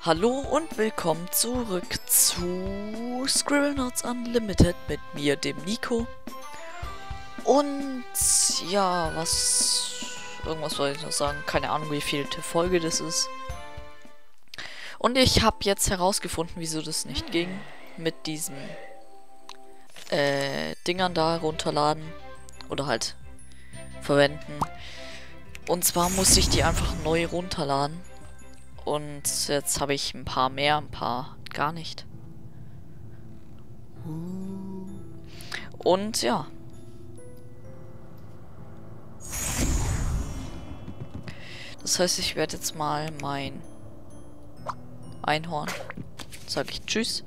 Hallo und willkommen zurück zu Scribblenauts Unlimited mit mir, dem Nico. Und ja, irgendwas wollte ich noch sagen. Keine Ahnung, wie vielte Folge das ist. Und ich habe jetzt herausgefunden, wieso das nicht ging. Mit diesen Dingern da runterladen. Oder halt verwenden. Und zwar muss ich die einfach neu runterladen. Und jetzt habe ich ein paar mehr, ein paar gar nicht. Und ja. Das heißt, ich werde jetzt mal mein Einhorn, sage ich Tschüss.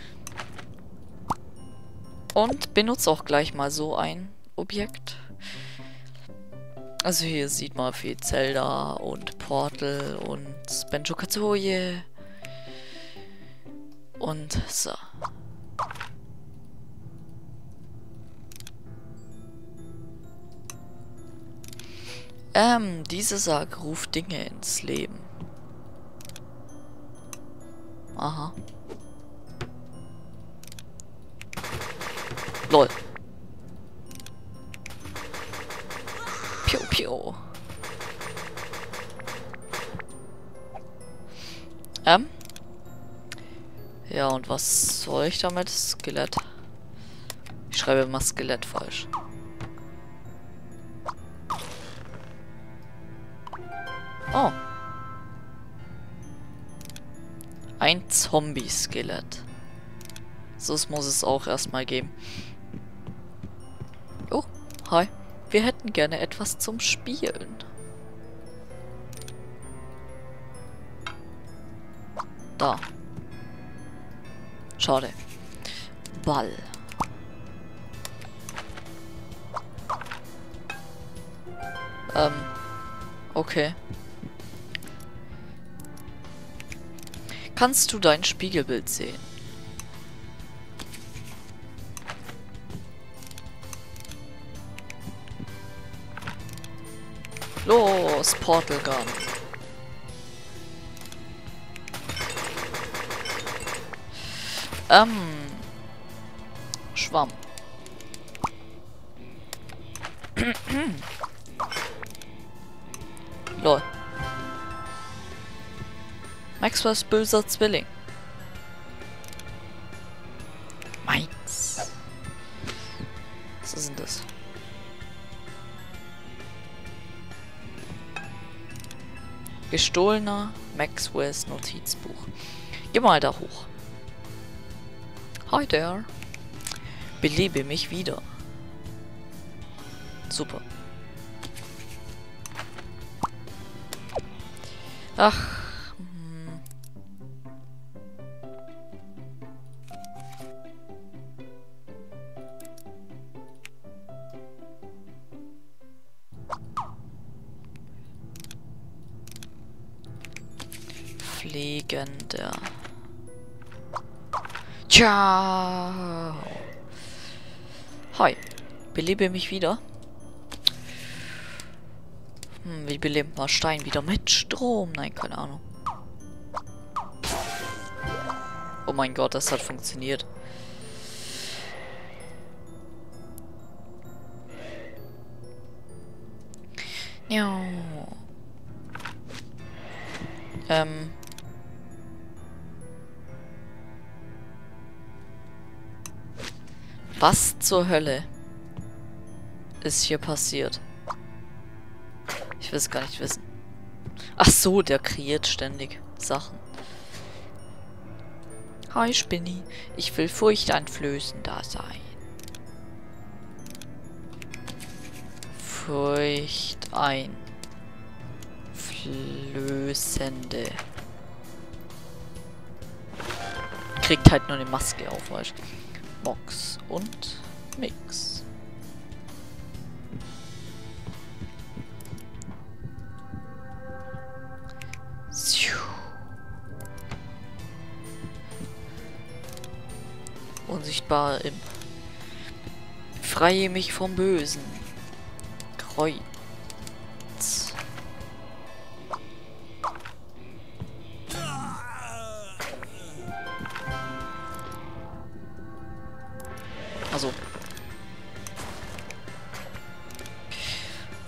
Und benutze auch gleich mal so ein Objekt. Also hier sieht man viel Zelda und Portal und Banjo-Kazooie. Und so. Diese Sage ruft Dinge ins Leben. Aha. Lol. Piu, piu. Ja, und was soll ich damit? Skelett. Ich schreibe immer Skelett falsch. Oh. Ein Zombie-Skelett. So, das muss es auch erstmal geben. Oh, hi. Wir hätten gerne etwas zum Spielen. Da. Schade. Ball. Okay. Kannst du dein Spiegelbild sehen? Los, Portal Gun. Schwamm. Lol. Maxwells böser Zwilling. Meins. Was ist denn das? Gestohlener Maxwells Notizbuch. Geh mal da hoch. Hi there. Belebe mich wieder. Super. Ach. Fliegender. Ciao. Hi. Belebe mich wieder. Wie belebt man Stein wieder? Mit Strom? Nein, keine Ahnung. Oh mein Gott, das hat funktioniert. Ja. Was zur Hölle ist hier passiert? Ich will es gar nicht wissen. Ach so, der kreiert ständig Sachen. Hi Spinny, ich will furchteinflößender sein. Furchteinflößende. Kriegt halt nur eine Maske auf, weißt du. Box und Mix. Unsichtbar im. Freie mich vom Bösen. Kreuz.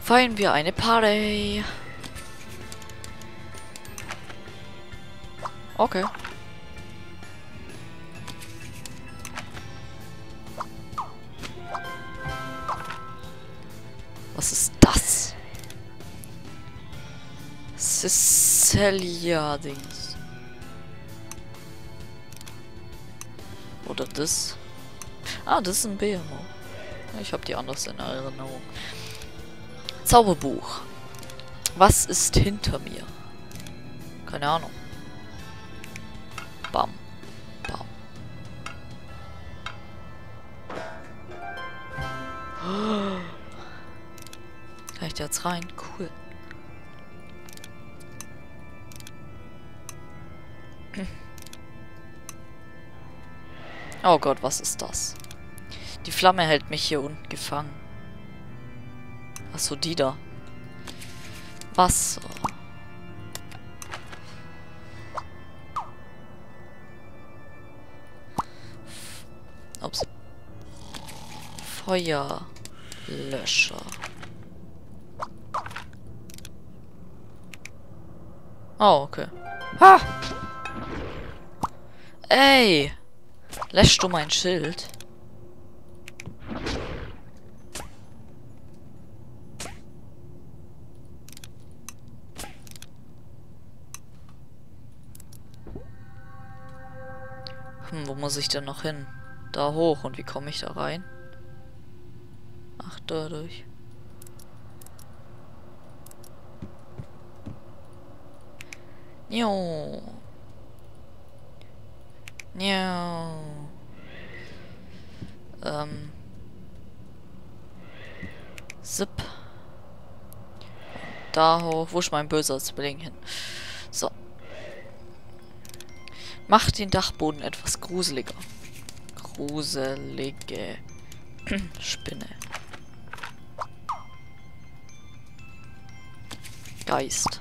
Feiern wir eine Party. Okay. Was ist das? Sicilia-Dings. Oder das? Ah, das ist ein BMO. Ich habe die anders in Erinnerung. Zauberbuch. Was ist hinter mir? Keine Ahnung. Bam. Bam. Kann ich da jetzt rein? Cool. Oh Gott, was ist das? Die Flamme hält mich hier unten gefangen. Achso, die da. Wasser. Ups. Feuerlöscher. Oh, okay. Ha! Ey! Lässt du mein Schild? Wo muss ich denn noch hin? Da hoch. Und wie komme ich da rein? Ach, dadurch. Jo. Jo. Zip. Da hoch. Wo ist mein böser Zwilling hin? So. Macht den Dachboden etwas gruseliger. Gruselige Spinne. Geist.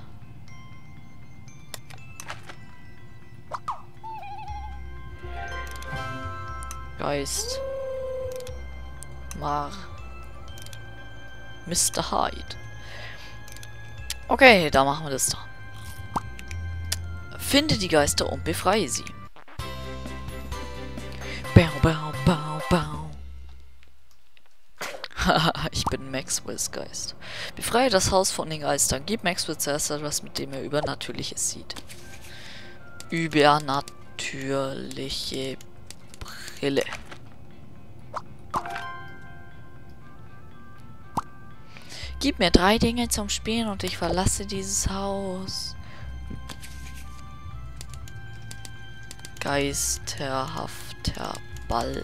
Geist. Mar. Mr. Hyde. Okay, da machen wir das doch. Finde die Geister und befreie sie. Bau, bau, bau, bau. Ich bin Maxwells Geist. Befreie das Haus von den Geistern. Gib Maxwell zuerst etwas, mit dem er Übernatürliches sieht. Übernatürliche Brille. Gib mir 3 Dinge zum Spielen und ich verlasse dieses Haus. Geisterhafter Ball.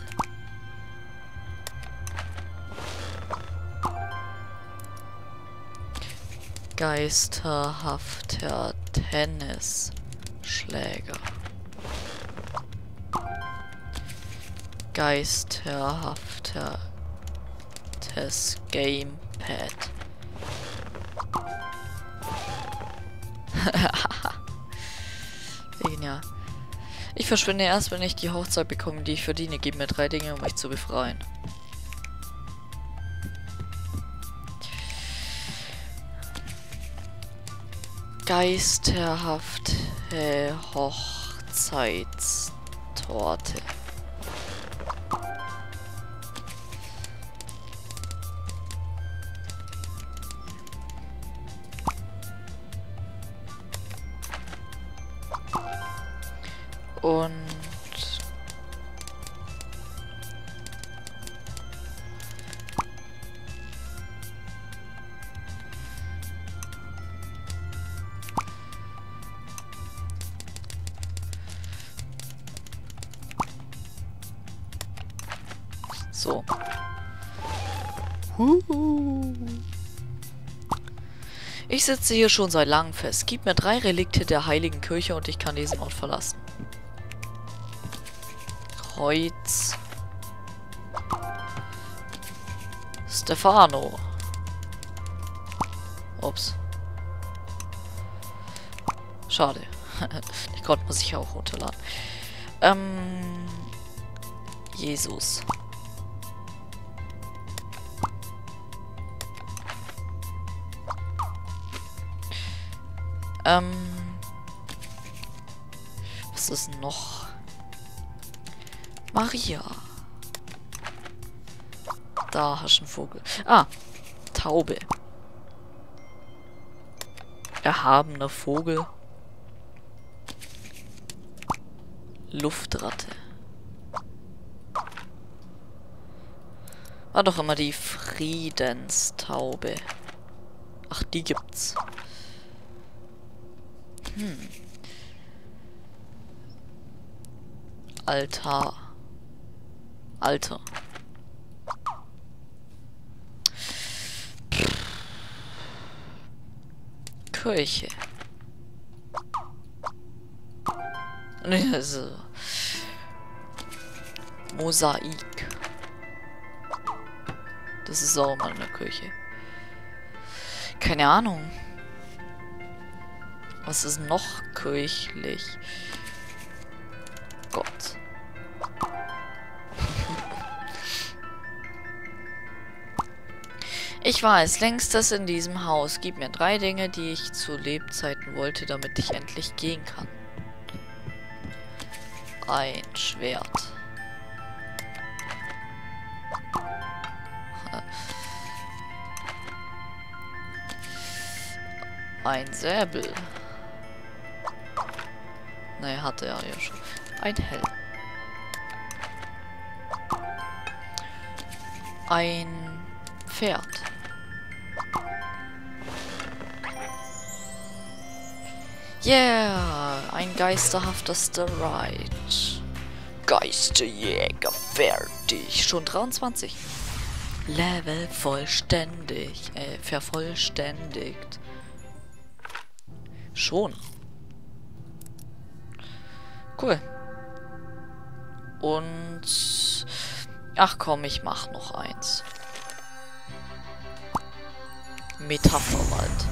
Geisterhafter Tennisschläger. Geisterhafter Gamepad. Genial. Ich verschwinde erst, wenn ich die Hochzeit bekomme, die ich verdiene. Gib mir 3 Dinge, um mich zu befreien. Geisterhafte Hochzeitstorte. Und so. Ich sitze hier schon seit langem fest. Gib mir 3 Relikte der heiligen Kirche und ich kann diesen Ort verlassen. Kreuz. Stefano. Ups. Schade. Die konnte man sich auch runterladen. Jesus. Was ist noch? Maria. Da hast du einen Vogel. Ah, Taube. Erhabener Vogel. Luftratte. War doch immer die Friedenstaube. Ach, die gibt's. Altar. Alter. Kirche. Nee, also. Mosaik. Das ist auch mal eine Kirche. Keine Ahnung. Was ist noch kirchlich? Gott. Ich weiß, längstes in diesem Haus. Gib mir 3 Dinge, die ich zu Lebzeiten wollte, damit ich endlich gehen kann. Ein Schwert. Ein Säbel. Ne, hatte er ja schon. Ein Helm. Ein Pferd. Yeah, ein geisterhafter Ride. Geisterjäger fertig. Schon 23. Level vollständig. Vervollständigt. Schon. Cool. Und... Ach komm, ich mach noch eins. Metapherwald.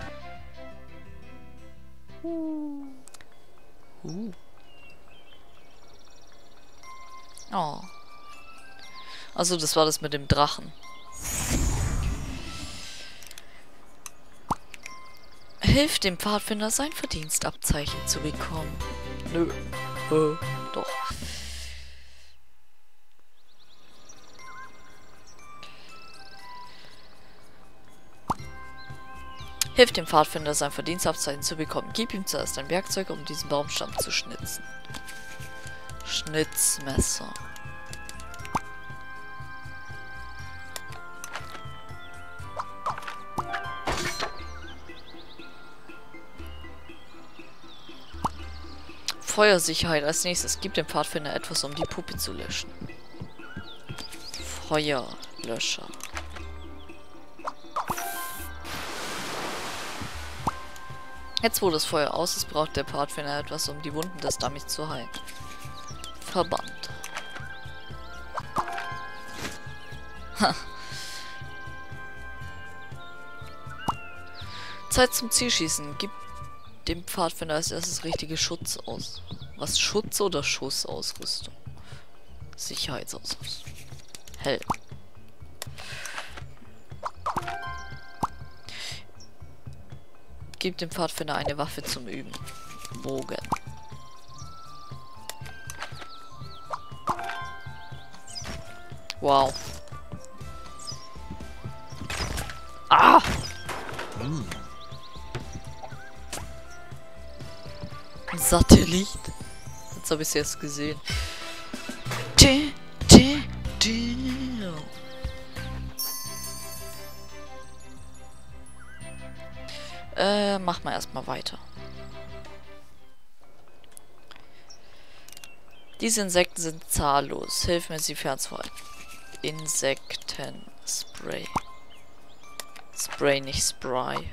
Oh. Also das war das mit dem Drachen. Hilft dem Pfadfinder, sein Verdienstabzeichen zu bekommen. Nö. Doch. Hilft dem Pfadfinder, sein Verdienstabzeichen zu bekommen. Gib ihm zuerst ein Werkzeug, um diesen Baumstamm zu schnitzen. Schnitzmesser. Feuersicherheit als nächstes. Gib dem Pfadfinder etwas, um die Puppe zu löschen. Feuerlöscher. Jetzt, wo das Feuer aus ist, braucht der Pfadfinder etwas, um die Wunden des Dummies zu heilen. Verband. Zeit zum Zielschießen. Gib dem Pfadfinder als erstes richtige Schutz aus. Was? Schutz- oder Schussausrüstung? Sicherheitsausrüstung. Helm. Gib dem Pfadfinder eine Waffe zum Üben. Bogen. Wow. Ah! Ein Satellit. Jetzt habe ich es erst gesehen. Mach mal erstmal weiter. Diese Insekten sind zahllos. Hilf mir, sie fernzuhalten. Insektenspray. Spray, nicht Spray.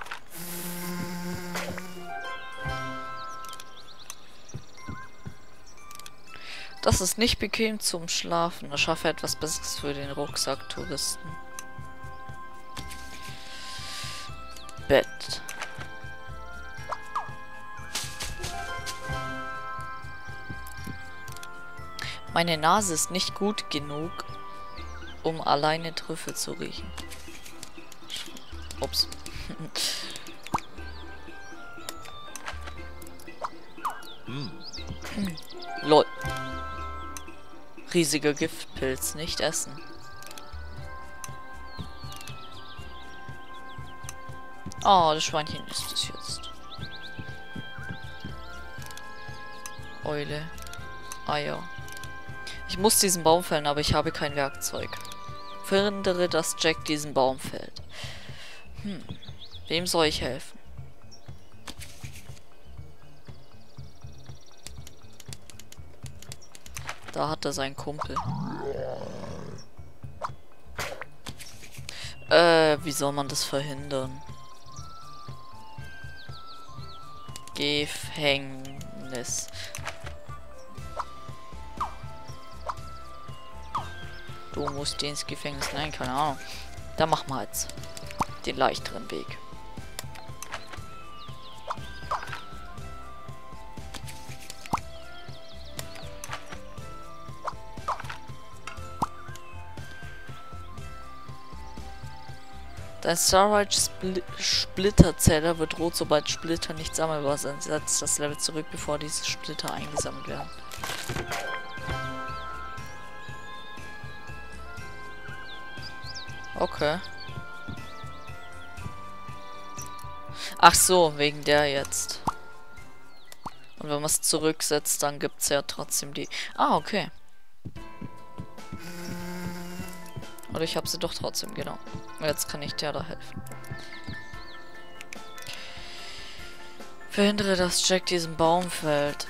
Das ist nicht bequem zum Schlafen. Erschaffe etwas Besseres für den Rucksack-Touristen. Bett. Meine Nase ist nicht gut genug, um alleine Trüffel zu riechen. Ups. Riesiger Giftpilz, nicht essen. Oh, das Schweinchen ist es jetzt. Eule. Eier. Ich muss diesen Baum fällen, aber ich habe kein Werkzeug. Verhindere, dass Jack diesen Baum fällt. Wem soll ich helfen? Da hat er seinen Kumpel. Wie soll man das verhindern? Gefängnis. Du musst ins Gefängnis. Nein, keine Ahnung. Da machen wir jetzt den leichteren Weg. Dein Starlight-Splitterzähler wird rot, sobald Splitter nicht sammelbar sind. Setzt das Level zurück, bevor diese Splitter eingesammelt werden. Okay. Ach so, wegen der jetzt. Und wenn man es zurücksetzt, dann gibt es ja trotzdem die... Ah, okay. Oder ich habe sie doch trotzdem, genau. Jetzt kann ich der da helfen. Verhindere, dass Jack diesen Baum fällt.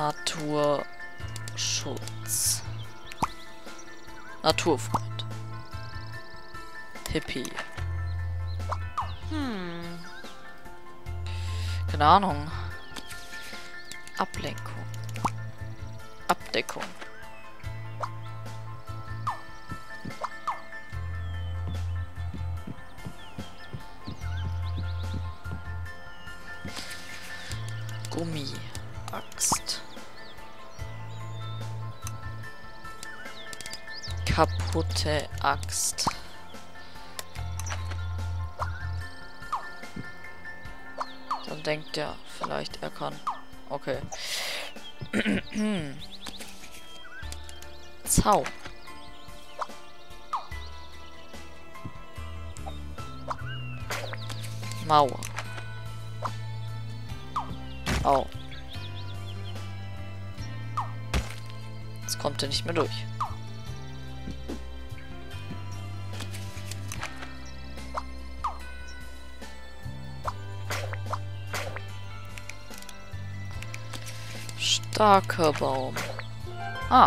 Naturschutz. Naturfreund. Hippie. Keine Ahnung. Ablenkung. Abdeckung. Gummi. Axt. Kaputte Axt. Dann denkt er vielleicht, er kann. Okay. Zaun. Mauer. Oh. Jetzt kommt er nicht mehr durch. Starker Baum. Ah.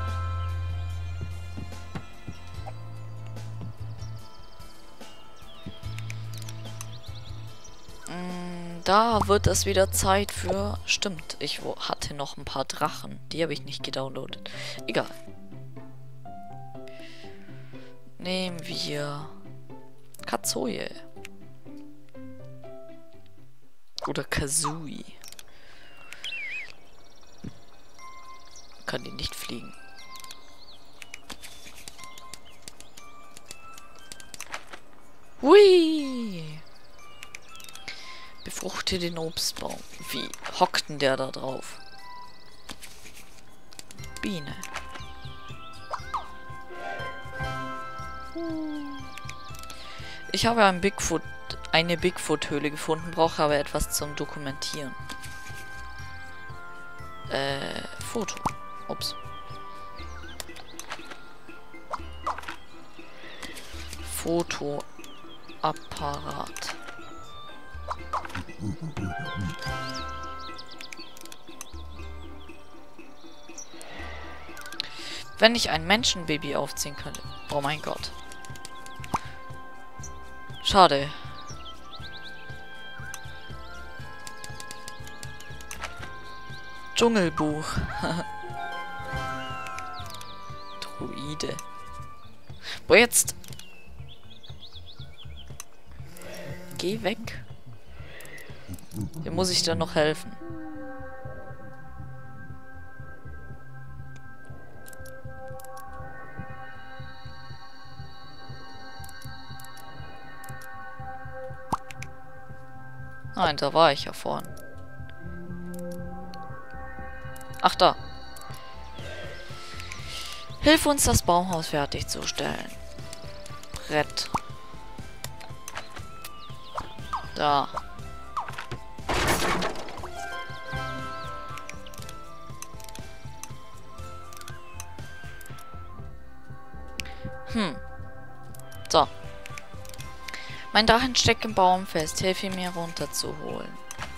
Da wird es wieder Zeit für... Stimmt, ich hatte noch ein paar Drachen. Die habe ich nicht gedownloadet. Egal. Nehmen wir... Kazoje. Oder Kazooie. Kann die nicht fliegen. Hui! Befruchte den Obstbaum. Wie hockt denn der da drauf? Biene. Ich habe eine Bigfoot-Höhle gefunden, brauche aber etwas zum Dokumentieren. Foto. Ups. Fotoapparat. Wenn ich ein Menschenbaby aufziehen könnte. Oh mein Gott. Schade. Dschungelbuch. Druide. Wo jetzt? Geh weg. Hier muss ich dann noch helfen. Nein, da war ich ja vorhin. Ach, da. Hilf uns, das Baumhaus fertigzustellen. Brett. Da. So. Mein Drachen steckt im Baum fest. Hilf ihm, mir runterzuholen.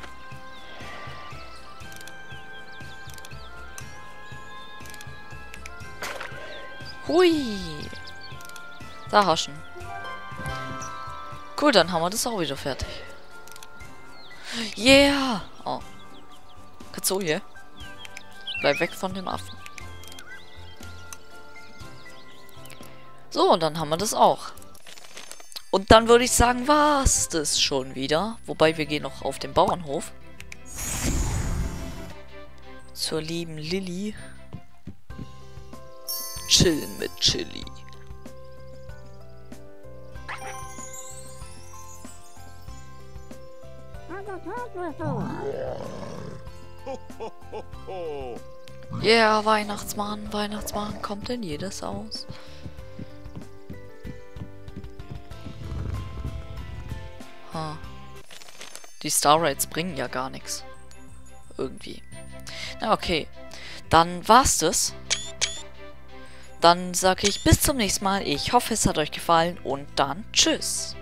Hui. Da haschen. Cool, dann haben wir das auch wieder fertig. Yeah. Oh. Katsuye. Bleib weg von dem Affen. So, und dann haben wir das auch. Und dann würde ich sagen, war's das schon wieder. Wobei, wir gehen noch auf den Bauernhof. Zur lieben Lilly. Chillen mit Chili. Ja, yeah, Weihnachtsmann, Weihnachtsmann kommt in jedes Haus. Huh. Die Star Rates bringen ja gar nichts. Irgendwie. Na okay. Dann war's das. Dann sage ich bis zum nächsten Mal. Ich hoffe, es hat euch gefallen und dann tschüss.